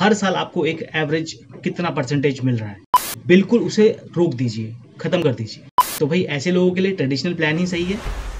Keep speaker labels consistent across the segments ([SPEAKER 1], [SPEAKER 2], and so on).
[SPEAKER 1] हर साल आपको एक एवरेज कितना परसेंटेज मिल रहा है, बिल्कुल उसे रोक दीजिए, खत्म कर दीजिए। तो भाई ऐसे लोगों के लिए ट्रेडिशनल प्लान ही सही है।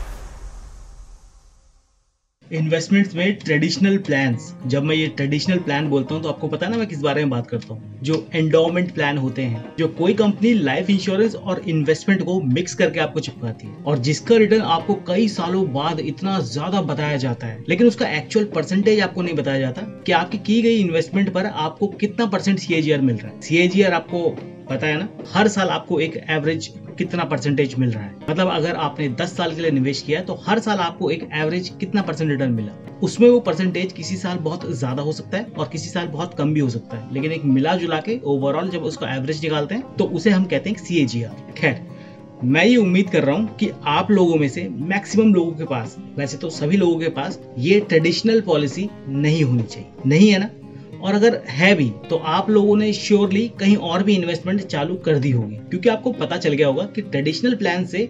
[SPEAKER 1] इन्वेस्टमेंट्स में ट्रेडिशनल प्लान्स, जब मैं ये ट्रेडिशनल प्लान बोलता हूँ तो आपको पता है ना मैं किस बारे में बात करता हूँ। जो एंडोमेंट प्लान होते हैं, जो कोई कंपनी लाइफ इंश्योरेंस और इन्वेस्टमेंट को मिक्स करके आपको चिपकाती है और जिसका रिटर्न आपको कई सालों बाद इतना ज्यादा बताया जाता है, लेकिन उसका एक्चुअल परसेंटेज आपको नहीं बताया जाता कि आपकी की गई इन्वेस्टमेंट पर आपको कितना परसेंट CAGR मिल रहा है। CAGR आपको पता है ना, हर साल आपको एक एवरेज कितना परसेंटेज मिल रहा है। मतलब अगर आपने 10 साल के लिए निवेश किया तो हर साल आपको एक एवरेज कितना परसेंट रिटर्न मिला। उसमें वो परसेंटेज किसी साल बहुत ज्यादा हो सकता है और किसी साल बहुत कम भी हो सकता है, लेकिन एक मिला जुला के ओवरऑल जब उसका एवरेज निकालते हैं तो उसे हम कहते हैं CAGR। खैर, मैं ये उम्मीद कर रहा हूँ कि आप लोगों में से मैक्सिमम लोगों के पास, वैसे तो सभी लोगों के पास, ये ट्रेडिशनल पॉलिसी नहीं होनी चाहिए। नहीं है ना? और अगर है भी तो आप लोगों ने श्योरली कहीं और भी इन्वेस्टमेंट चालू कर दी होगी, क्योंकि आपको पता चल गया होगा कि ट्रेडिशनल प्लान से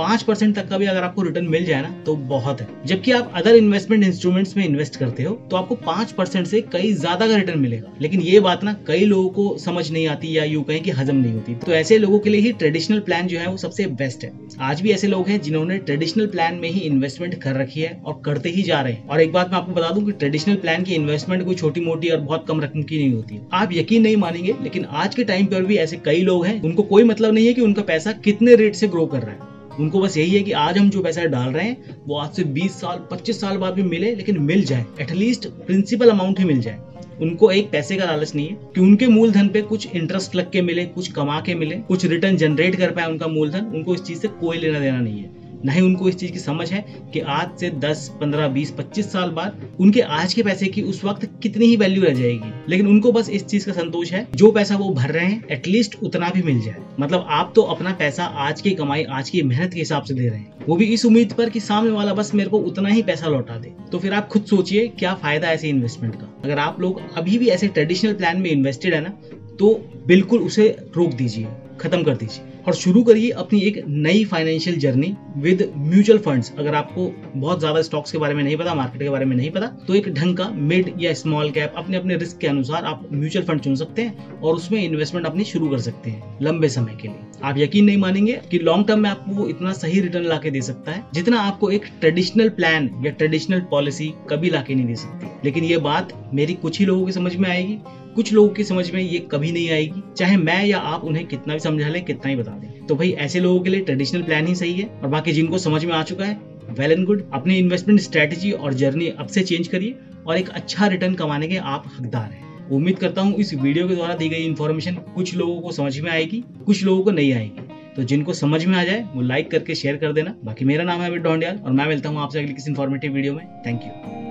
[SPEAKER 1] 5% तक का भी अगर आपको रिटर्न मिल जाए ना तो बहुत है। जबकि आप अदर इन्वेस्टमेंट इंस्ट्रूमेंट्स में इन्वेस्ट करते हो तो आपको 5% से कई ज्यादा का रिटर्न मिलेगा। लेकिन ये बात ना कई लोगों को समझ नहीं आती या यूं कहें कि हजम नहीं होती। तो ऐसे लोगों के लिए ही ट्रेडिशनल प्लान जो है वो सबसे बेस्ट है। आज भी ऐसे लोग हैं जिन्होंने ट्रेडिशनल प्लान में ही इन्वेस्टमेंट कर रखी है और करते ही जा रहे हैं। और एक बात मैं आपको बता दूं कि ट्रेडिशनल प्लान की इन्वेस्टमेंट कोई छोटी मोटी और बहुत कम रकम की नहीं होती। आप यकीन नहीं मानेंगे, लेकिन आज के टाइम पर भी ऐसे कई लोग हैं, उनको कोई मतलब नहीं है कि उनका पैसा कितने रेट से ग्रो कर रहा है। उनको बस यही है कि आज हम जो पैसा डाल रहे हैं वो आज से 20 साल 25 साल बाद भी मिले, लेकिन मिल जाए, एटलीस्ट प्रिंसिपल अमाउंट ही मिल जाए। उनको एक पैसे का लालच नहीं है कि उनके मूलधन पे कुछ इंटरेस्ट लग के मिले, कुछ कमा के मिले, कुछ रिटर्न जनरेट कर पाए उनका मूलधन। उनको इस चीज से कोई लेना देना नहीं है। न ही उनको इस चीज की समझ है कि आज से 10, 15, 20, 25 साल बाद उनके आज के पैसे की उस वक्त कितनी ही वैल्यू रह जाएगी। लेकिन उनको बस इस चीज का संतोष है, जो पैसा वो भर रहे हैं एटलीस्ट उतना भी मिल जाए। मतलब आप तो अपना पैसा आज की कमाई, आज की मेहनत के हिसाब से दे रहे हैं, वो भी इस उम्मीद पर कि सामने वाला बस मेरे को उतना ही पैसा लौटा दे। तो फिर आप खुद सोचिए क्या फायदा ऐसे इन्वेस्टमेंट का। अगर आप लोग अभी भी ऐसे ट्रेडिशनल प्लान में इन्वेस्टेड है ना, तो बिल्कुल उसे रोक दीजिए, खत्म कर दीजिए और शुरू करिए अपनी एक नई financial journey with mutual funds. अगर आपको बहुत ज्यादा स्टॉक्स के बारे में नहीं पता, मार्केट के बारे में नहीं पता, तो एक ढंग का मिड या स्मॉल कैप अपने अपने रिस्क के अनुसार आप म्यूचुअल फंड चुन सकते हैं और उसमें इन्वेस्टमेंट अपनी शुरू कर सकते हैं लंबे समय के लिए। आप यकीन नहीं मानेंगे कि लॉन्ग टर्म में आपको वो इतना सही रिटर्न ला के दे सकता है जितना आपको एक ट्रेडिशनल प्लान या ट्रेडिशनल पॉलिसी कभी ला के नहीं दे सकती। लेकिन ये बात मेरी कुछ ही लोगों की समझ में आएगी, कुछ लोगों की समझ में ये कभी नहीं आएगी, चाहे मैं या आप उन्हें कितना भी समझा लें, कितना ही बता दें। तो भाई ऐसे लोगों के लिए ट्रेडिशनल प्लान ही सही है। और बाकी जिनको समझ में आ चुका है, वेल एंड गुड। अपनी इन्वेस्टमेंट स्ट्रेटेजी और जर्नी अब से चेंज करिए और एक अच्छा रिटर्न कमाने के आप हकदार हैं। उम्मीद करता हूँ इस वीडियो के द्वारा दी गई इन्फॉर्मेशन कुछ लोगों को समझ में आएगी, कुछ लोगों को नहीं आएगी। तो जिनको समझ में आ जाए वो लाइक करके शेयर कर देना। बाकी मेरा नाम है अमित ढोंडियाल और मैं मिलता हूँ आपसे अगली किसी इन्फॉर्मेटिव वीडियो में। Thank you.